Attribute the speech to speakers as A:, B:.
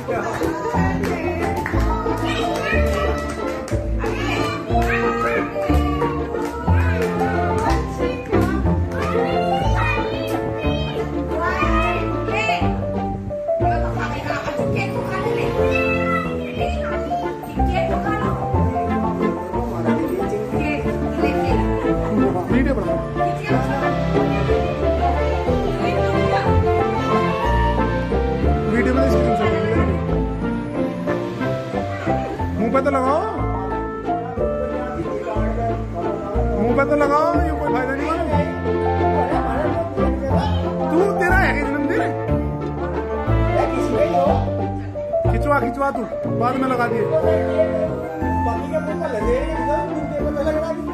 A: मुंह पे तो लगाओ, मुंह पे तो लगाओ, ये कोई फायदा नहीं है। तू तेरा है जन्मदिन, खिंचवा खिंचवा तू बाद में लगा दिए।